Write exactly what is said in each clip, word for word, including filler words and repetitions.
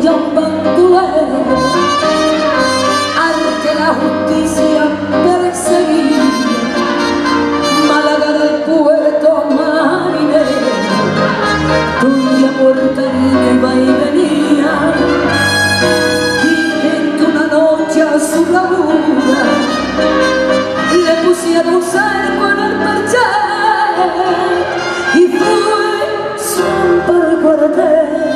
a un bandolero al que la justicia perseguía. Málaga del puerto marinero, donde a Portería iba y venía. Y en una noche a su bravura le pusieron cerco en el perché y fue su amparo cuartel.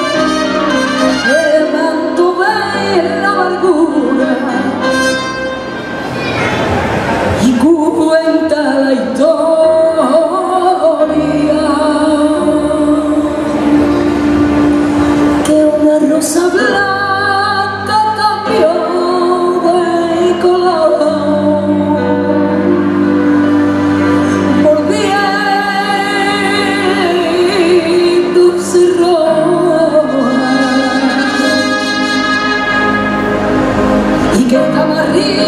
El manto de la amargura y cuenta la historia que una rosa blanca cambió de color volviéndose roja y que estaba arriba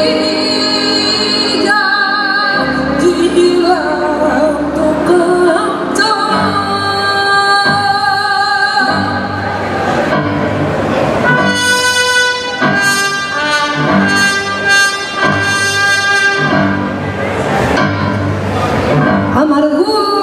amargura.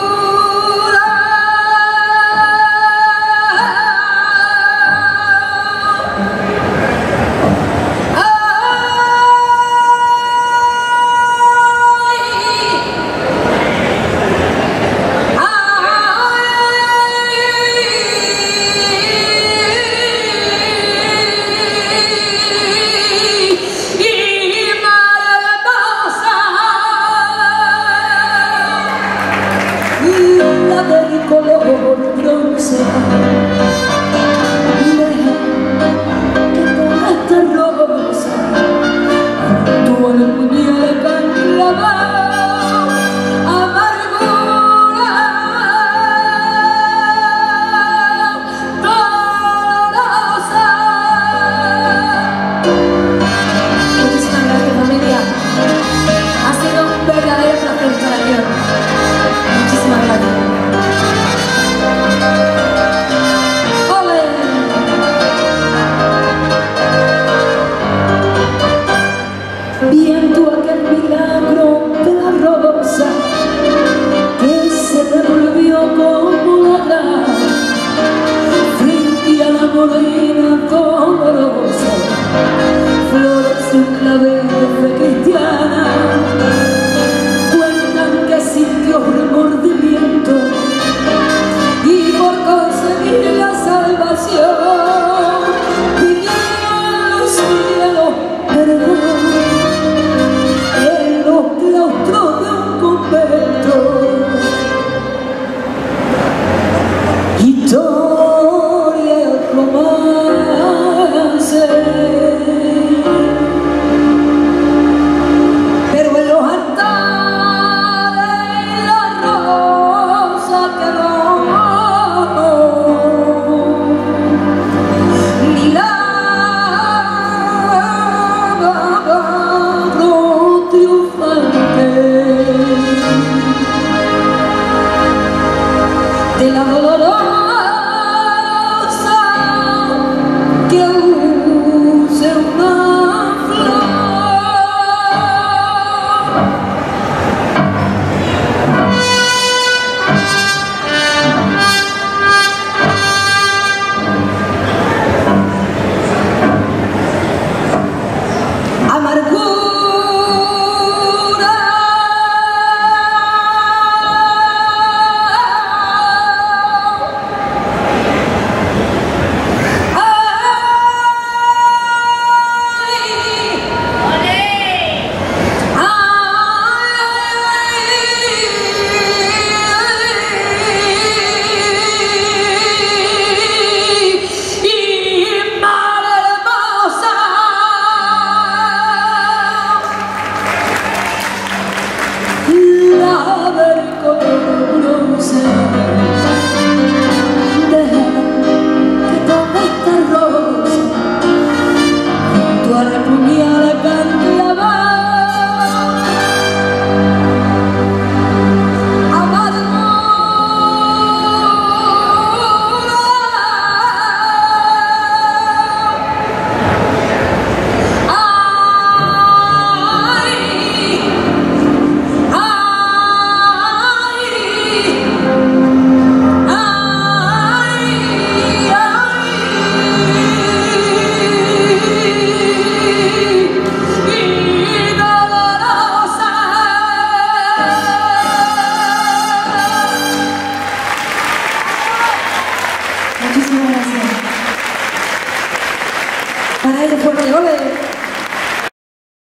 Color bronce, deja que ponga esta rosa tú en el muñeco enclavado. Amargura dolorosa. Muchísimas gracias, familia. Ha sido un verdadero placer estar aquí. Muchísimas gracias. Viendo aquel milagro de la rosa que se devolvió como la grana frente a la morena dolorosa, flores de un clavel de cristiana. Cuentan que sintió remordimiento y por conseguir la salvación pidió a los cielos perdón en los claustros de un convento. Historia, romance, pero en los altares la rosa quedó. De la dolor